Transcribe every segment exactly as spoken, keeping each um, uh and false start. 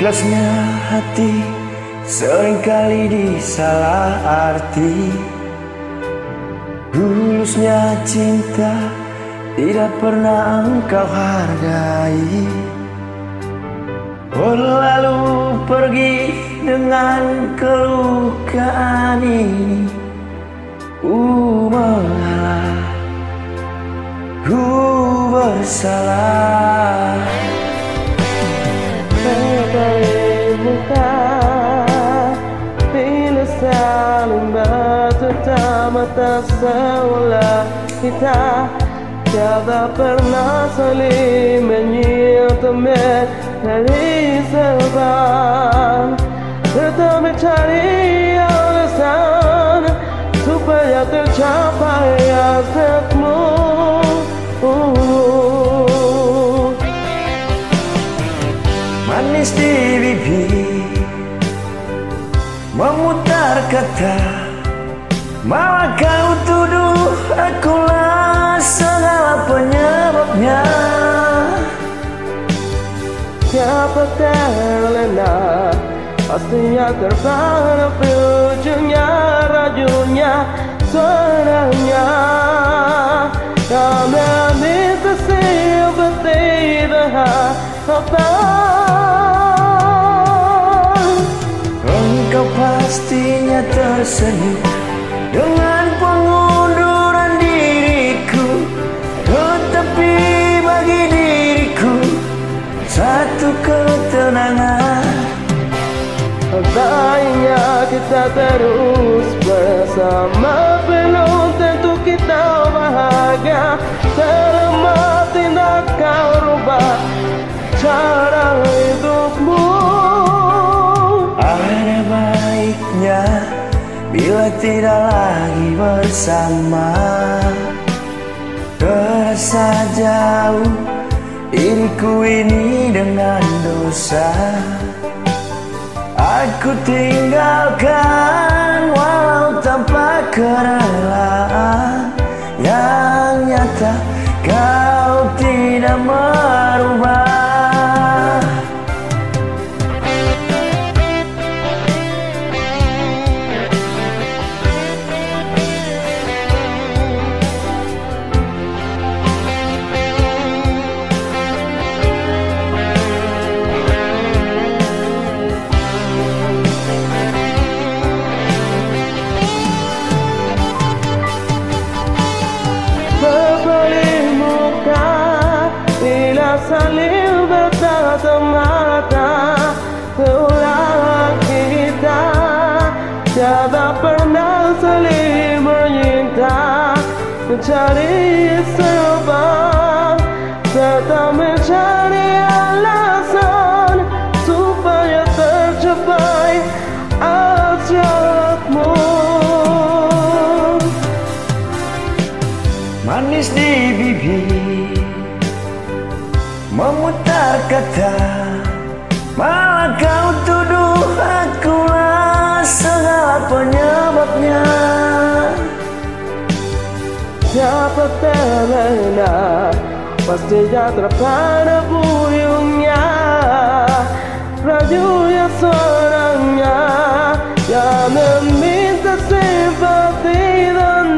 Ikhlasnya hati seringkali disalah arti. Tulusnya cinta tidak pernah engkau hargai. Lalu pergi dengan kelukaan ini. Ku mengalah, ku bersalah. Berbalik muka bila saling bertatap mata, seolah kita tiada pernah saling menyentuh dari sebab tetap mencari alasan supaya tercapai hasratmu. Manis di bibir memutar kata, malah kau tuduh akulah segala penyebabnya. Siapa terlena pastinya terpana ujungnya, rajunya suaranya. Kami minta seperti harapan. Engkau pastinya tersenyum dengan pengunduran diriku, tetapi bagi diriku satu ketenangan. Andainya kita terus bersama, belum tentu kita bahagia. Selama tidak kau rubah cara hidupmu. Ada baiknya bila tidak lagi bersama. Terasa jauh diriku ini dengan dosa. Aku tinggalkan walau tanpa kerelaan. Yang nyata kau tidak merubah. Saling bertatap mata, seolah kita tiada pernah saling menyinta. Mencari sebab serta mencari alasan supaya tercapai hasratmu. Manis di bibir memutar kata, malah kau tuduh akulah segala penyebabnya. Siapa terlena pastinya terpana buyungnya, rajunya seorangnya yang meminta simpati dan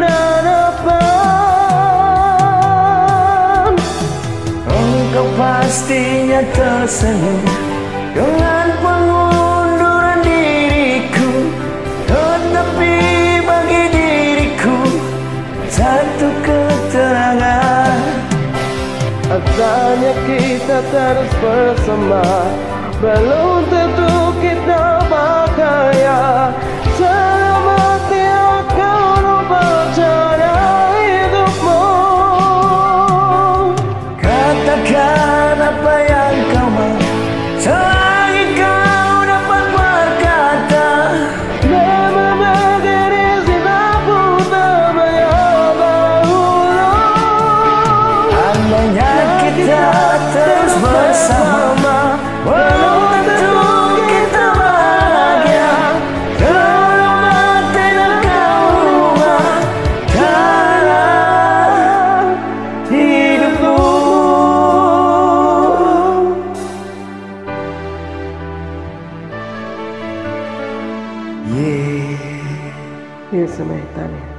harapan. Engkau pastinya tersenyum dengan pengunduran diriku, tetapi bagi diriku satu keterangan. Asalnya kita terus bersama, belum tentu kita bahagia. Selama tiada kau rubah cara hidupmu. Katakan apa yang kau mau, selagi kau dapat berkata. Memang begini sikapku tak banyak dahulu. Andainya kita terus bersama, belum tentu kita bahagia. Yeah. Yun sa may tali.